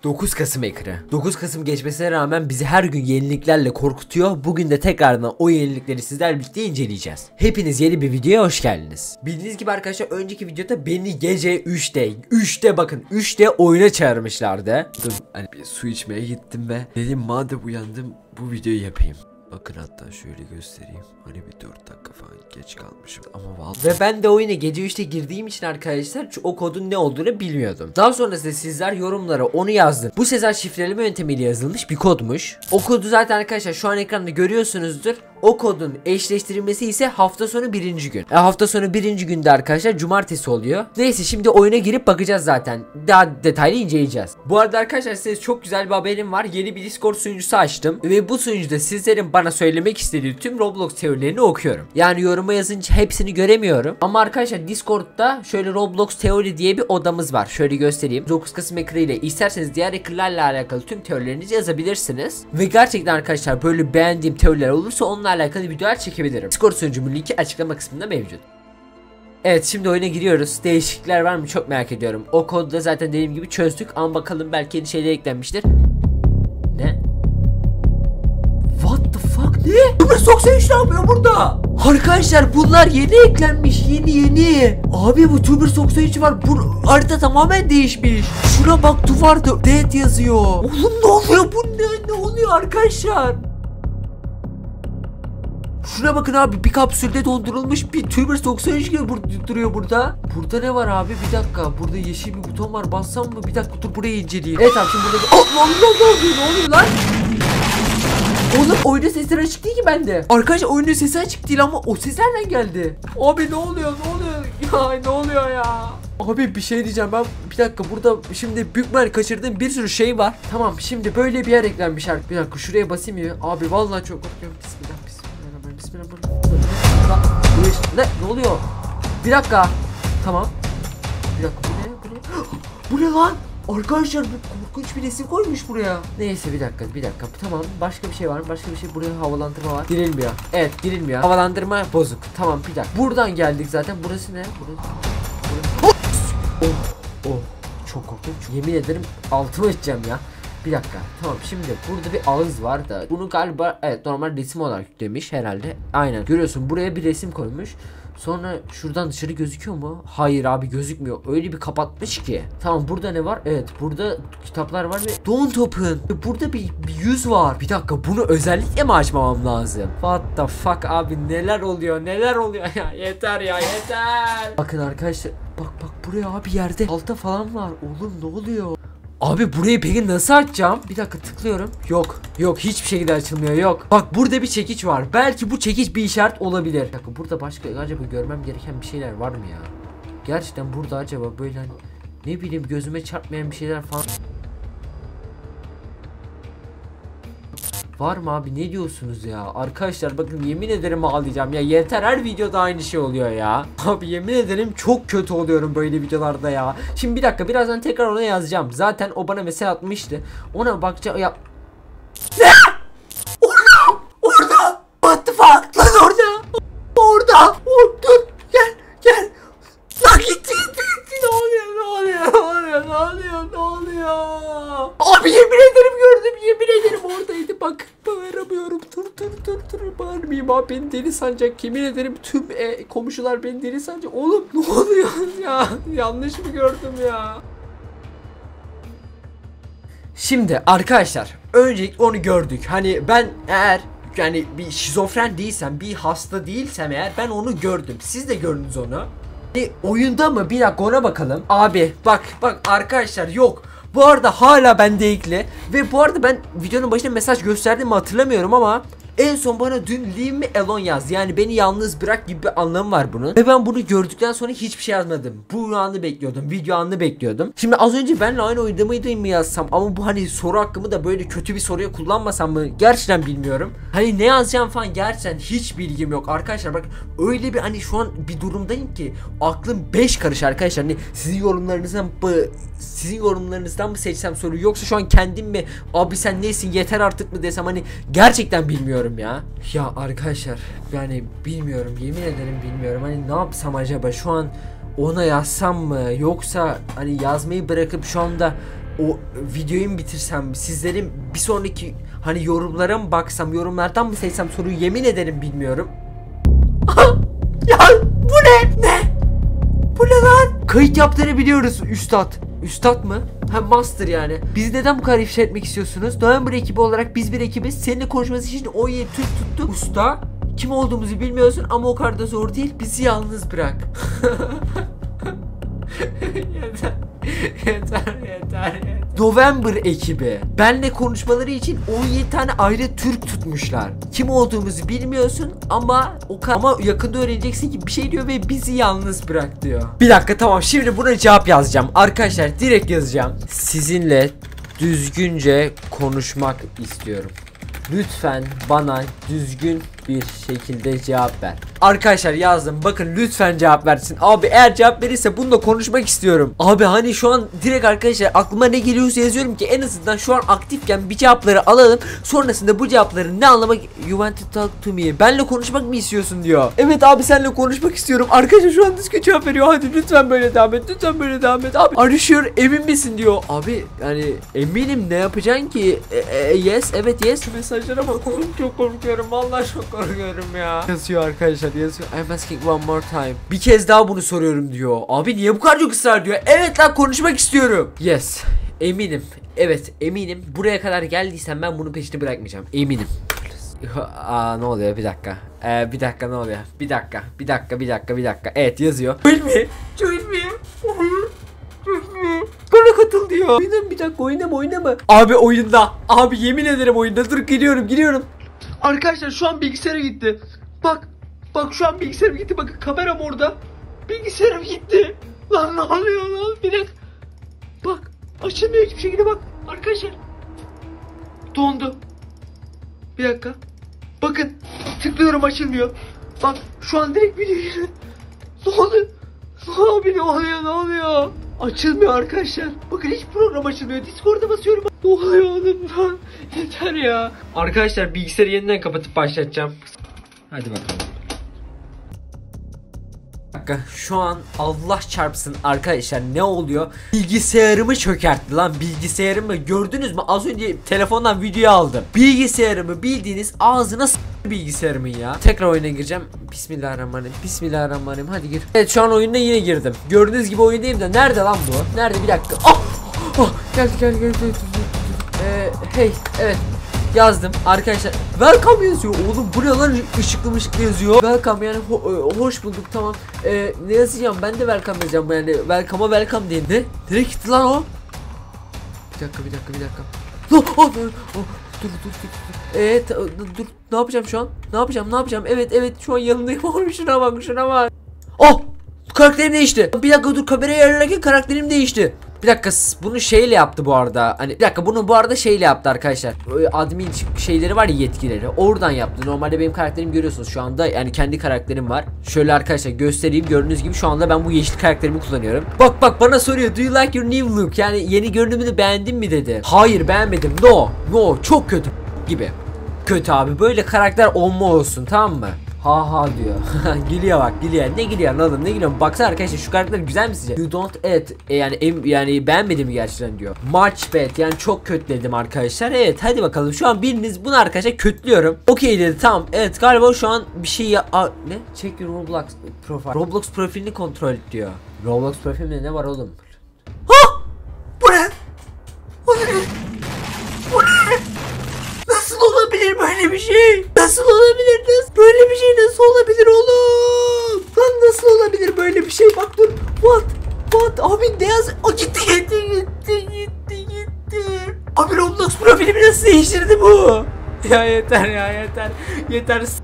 9 Kasım ekranı. 9 Kasım geçmesine rağmen bizi her gün yeniliklerle korkutuyor. Bugün de tekrardan o yenilikleri sizlerle birlikte inceleyeceğiz. Hepiniz yeni bir videoya hoş geldiniz. Bildiğiniz gibi arkadaşlar önceki videoda beni gece 3'te bakın 3'te oyuna çağırmışlardı. Hani bir su içmeye gittim ve dedim madem uyandım bu videoyu yapayım. Bakın hatta şöyle göstereyim. Hani bir 4 dakika falan geç kalmışım ama vallahi. Ve ben de oyuna gece 3'te girdiğim için arkadaşlar o kodun ne olduğunu bilmiyordum. Daha sonrasında sizler yorumlara onu yazdın. Bu Sezar şifreleme yöntemiyle yazılmış bir kodmuş. O kodu zaten arkadaşlar şu an ekranda görüyorsunuzdur. O kodun eşleştirilmesi ise hafta sonu 1. gün. Hafta sonu 1. günde arkadaşlar cumartesi oluyor. Neyse şimdi oyuna girip bakacağız zaten. Daha detaylı inceleyeceğiz. Bu arada arkadaşlar size çok güzel bir haberim var. Yeni bir Discord sunucusu açtım. Ve bu sunucuda sizlerin bana söylemek istediği tüm Roblox teorilerini okuyorum. Yani yoruma yazınca hepsini göremiyorum. Ama arkadaşlar Discord'da şöyle Roblox teori diye bir odamız var. Şöyle göstereyim. 9 Kasım ekranı ile isterseniz diğer ekranlarla alakalı tüm teorilerinizi yazabilirsiniz. Ve gerçekten arkadaşlar böyle beğendiğim teoriler olursa onlarla alakalı videolar çekebilirim. Discord sunucumun linki açıklama kısmında mevcut. Evet şimdi oyuna giriyoruz. Değişiklikler var mı çok merak ediyorum. O kodu da zaten dediğim gibi çözdük ama bakalım belki yeni şeyler eklenmiştir. Ne? What the fuck ne? Tuber 93 ne yapıyor burada? Arkadaşlar bunlar yeni eklenmiş yeni. Abi bu Tuber 93 var. Bu harita tamamen değişmiş. Şuna bak duvarda dead yazıyor. Oğlum ne oluyor bu ne oluyor arkadaşlar? Şuna bakın abi bir kapsülde dondurulmuş bir Tuber 93 gibi duruyor burada. Burada ne var abi bir dakika burada yeşil bir buton var bassam mı bir dakika dur burayı inceleyeyim. Evet abi şimdi burada ne oluyor lan? Oğlum oyunun sesleri açık değil ki bende. Arkadaşlar oyunun sesi açık değil ama o ses nereden geldi? Abi ne oluyor ya ne oluyor ya? Abi bir şey diyeceğim ben bir dakika burada şimdi büyük ihtimalle kaçırdığım bir sürü şey var. Tamam şimdi böyle bir yer eklenmiş artık. Bir dakika şuraya basayım ya. Abi vallahi çok korkuyorum. Bismillah. Ne oluyor? Bir dakika. Tamam. Bir dakika bu ne lan? Arkadaşlar bu korkunç bir resim koymuş buraya. Neyse bir dakika. Tamam. Başka bir şey var mı? Başka bir şey. Buraya havalandırma var. Girilmiyor. Evet girilmiyor. Havalandırma bozuk. Tamam bir dakika. Buradan geldik zaten. Burası ne? Oh. Çok korkunç. Yemin ederim altıma edeceğim ya. Bir dakika. Tamam şimdi burada bir ağız var da bunu galiba evet normal resim olarak yüklemiş herhalde. Aynen görüyorsun buraya bir resim koymuş. Sonra şuradan dışarı gözüküyor mu? Hayır abi gözükmüyor. Öyle bir kapatmış ki. Tamam burada ne var? Evet burada kitaplar var ve Don't Open. Burada bir yüz var. Bir dakika bunu özellikle mi açmamam lazım? What the fuck abi neler oluyor ya yeter ya yeter. Bakın arkadaşlar bak buraya abi yerde alta falan var. Oğlum ne oluyor? Abi burayı peki nasıl açacağım? Bir dakika tıklıyorum. Yok hiçbir şekilde açılmıyor yok. Bak burada bir çekiç var. Belki bu çekiç bir işaret olabilir. Bir dakika burada başka acaba görmem gereken bir şeyler var mı ya? Gerçekten burada acaba böyle hani ne bileyim gözüme çarpmayan bir şeyler falan var mı abi ne diyorsunuz ya? Arkadaşlar bakın yemin ederim ağlayacağım ya yeter her videoda aynı şey oluyor ya. Abi yemin ederim çok kötü oluyorum böyle videolarda ya. Şimdi bir dakika birazdan tekrar ona yazacağım. Zaten o bana mesaj atmıştı. Ona bakacağım ya. Ne? Orada. What the fuck? Lan orada. Dur gel. Lan gitti. Ne oluyor? Abi yemin ederim gördüm oradaydı bak bağıramıyorum dur bağırmayayım abi beni deli sanacak yemin ederim tüm komşular beni deli sanacak oğlum ne oluyor ya yanlış mı gördüm ya. Şimdi arkadaşlar öncelikle onu gördük hani ben eğer yani bir şizofren değilsem bir hasta değilsem eğer ben onu gördüm siz de gördünüz onu. Oyunda mı bir dakika ona bakalım abi bak arkadaşlar yok. Bu arada hala bende ekli ve bu arada ben videonun başında mesaj gösterdim mi hatırlamıyorum ama en son bana dün leave me alone yaz yani beni yalnız bırak gibi bir anlamı var bunun ve ben bunu gördükten sonra hiçbir şey yazmadım. Bu anı bekliyordum video anını bekliyordum. Şimdi az önce benle aynı oyunda mıydım mı yazsam ama bu hani soru hakkımı da böyle kötü bir soruya kullanmasam mı gerçekten bilmiyorum. Hani ne yazacağım falan gerçekten hiç bilgim yok arkadaşlar bak öyle bir hani şu an bir durumdayım ki aklım 5 karış arkadaşlar hani sizin yorumlarınızdan mı seçsem soruyu yoksa şu an kendim mi abi sen neysin yeter artık mı desem hani gerçekten bilmiyorum ya. Ya arkadaşlar yani bilmiyorum yemin ederim bilmiyorum hani ne yapsam acaba şu an ona yazsam mı yoksa hani yazmayı bırakıp şu anda o videoyu mu bitirsem, sizlerin bir sonraki hani yorumlara mı baksam, yorumlardan mı seçsem soruyu yemin ederim bilmiyorum. Ya bu ne? Ne? Bu ne lan? Kayıt yaptığını biliyoruz üstad. Üstad mı? Ha, master yani. Biz neden bu kadar ifşa etmek istiyorsunuz? November ekibi olarak biz bir ekibiz. Seninle konuşması için 17 Türk tuttuk. Usta, kim olduğumuzu bilmiyorsun ama o kadar da zor değil. Bizi yalnız bırak. Yeter. Yeter. November ekibi. Benle konuşmaları için 17 tane ayrı Türk tutmuşlar. Kim olduğumuzu bilmiyorsun ama yakında öğreneceksin ki bir şey diyor ve bizi yalnız bırak diyor. Bir dakika, tamam, şimdi buna cevap yazacağım. Arkadaşlar direkt yazacağım. Sizinle düzgünce konuşmak istiyorum. Lütfen bana düzgün bir şekilde cevap ver. Arkadaşlar yazdım. Bakın lütfen cevap versin. Abi eğer cevap verirse bununla konuşmak istiyorum. Abi hani şu an direkt arkadaşlar aklıma ne geliyorsa yazıyorum ki en azından şu an aktifken bir cevapları alalım. Sonrasında bu cevapları ne anlamak, you want to talk to me, benle konuşmak mı istiyorsun diyor. Evet abi, seninle konuşmak istiyorum. Arkadaşlar şu an düzgün cevap veriyor. Hadi lütfen böyle devam et. Lütfen böyle devam et. Abi are you sure, emin misin diyor. Abi yani eminim, ne yapacaksın ki? Yes, evet yes. Şu mesajlara bak oğlum, çok korkuyorum. Vallahi çok korkuyorum ya. Yazıyor arkadaşlar, yazıyor. I'm asking one more time. Bir kez daha bunu soruyorum diyor. Abi niye bu kadar çok ısrar diyor. Evet lan, konuşmak istiyorum. Yes. Eminim. Evet eminim. Buraya kadar geldiysen ben bunu peşini bırakmayacağım. Eminim. Aa, ne oluyor, bir dakika. Bir dakika, ne oluyor? Bir dakika. Evet yazıyor. Join me. Bana katıl diyor. Oyundan bir dakika, oynama. Abi oyunda. Abi yemin ederim oyunda. Dur giriyorum. Arkadaşlar şu an bilgisayara gitti. Bak şu an bilgisayarım gitti. Bakın kameram orada. Bilgisayarım gitti. Lan ne oluyor lan? Bir dakika. Bak açılmıyor hiçbir şekilde, bak. Arkadaşlar. Dondu. Bir dakika. Bakın tıklıyorum, açılmıyor. Bak şu an direkt video giriyor. Ne oldu? Abi ne oluyor? Açılmıyor arkadaşlar. Bakın hiç program açılmıyor. Discord'a basıyorum. Ne oluyor oğlum lan? Yeter ya. Arkadaşlar bilgisayarı yeniden kapatıp başlatacağım. Hadi bakalım. Şu an Allah çarpsın arkadaşlar, ne oluyor? Bilgisayarımı çökertti lan, bilgisayarımı gördünüz mü? Az önce telefondan video aldım. Bilgisayarımı bildiğiniz ağzına bilgisayarımın ya. Tekrar oyuna gireceğim. Bismillahirrahmanirrahim. Hadi gir. Evet şu an oyuna yine girdim. Gördüğünüz gibi oyundayım da nerede lan bu? Nerede, bir dakika. Geldi. Hey, evet. Yazdım arkadaşlar. Welcome yazıyor. Oğlum bu ne lan, ışıklı yazıyor. Welcome yani hoş bulduk, tamam. Ne yazacağım? Ben de welcome yazacağım yani. Welcome'a welcome deyin de. Nereye gitti lan o? Bir dakika. Dur. Evet dur. Ne yapacağım şu an? Ne yapacağım? Evet şu an yanındayım. Şuna bak. Oh! Karakterim değişti. Bir dakika dur, kamerayı ayarlarken karakterim değişti. Bir dakika, bunu şeyle yaptı bu arada. Hani bir dakika, bunu bu arada şeyle yaptı arkadaşlar. Admin şeyleri var ya, yetkileri. Oradan yaptı. Normalde benim karakterimi görüyorsunuz şu anda. Yani kendi karakterim var. Şöyle arkadaşlar göstereyim. Gördüğünüz gibi şu anda ben bu yeşil karakterimi kullanıyorum. Bak bana soruyor. Do you like your new look? Yani yeni görünümünü beğendin mi dedi. Hayır beğenmedim. No çok kötü gibi. Kötü abi. Böyle karakter olsun, tamam mı? Ha diyor. Gülüyor. Ne gülüyor oğlum, ne gülüyor? Baksana arkadaşlar, şu karakter güzel mi sizce? You don't yani beğenmedim mi gerçekten diyor. Much bad, yani çok kötü dedim arkadaşlar. Evet hadi bakalım, şu an biriniz bunu arkadaşlar kötülüyorum. Okey dedi, tamam. Evet galiba şu an bir şey ne? Check your Roblox profile. Roblox profilini kontrol et diyor. Roblox profilimde ne var oğlum? Ha! Bu ne? Nasıl olabilir böyle bir şey? Böyle bir şey nasıl olabilir oğlum? Lan nasıl olabilir böyle bir şey? Bak dur. What? Abi ne yaz? Gitti. Abi Roblox profilimi nasıl değiştirdi bu? Ya yeter.